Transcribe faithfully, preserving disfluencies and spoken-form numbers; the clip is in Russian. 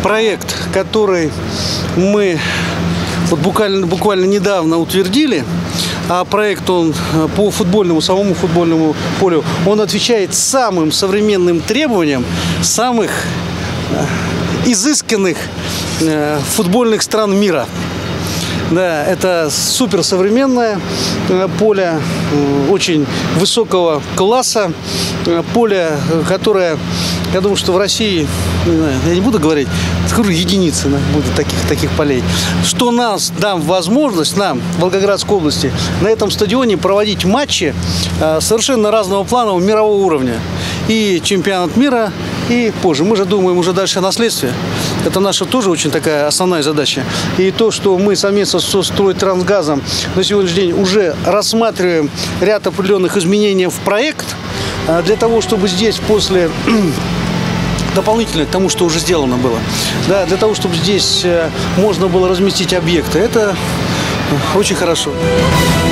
проект, который мы вот буквально, буквально недавно утвердили, а проект он по футбольному, самому футбольному полю, он отвечает самым современным требованиям самых изысканных футбольных стран мира. Да, это суперсовременное поле, очень высокого класса, поле, которое, я думаю, что в России, не знаю, я не буду говорить, скажу, единицы будут таких, таких полей, что нас, дам возможность, нам, в Волгоградской области, на этом стадионе проводить матчи совершенно разного плана, мирового уровня. И чемпионат мира, и позже. Мы же думаем уже дальше о наследстве. Это наша тоже очень такая основная задача. И то, что мы совместно со Стройтрансгазом на сегодняшний день уже рассматриваем ряд определенных изменений в проект, для того, чтобы здесь после... дополнительно к тому, что уже сделано было, да, для того, чтобы здесь можно было разместить объекты. Это очень хорошо.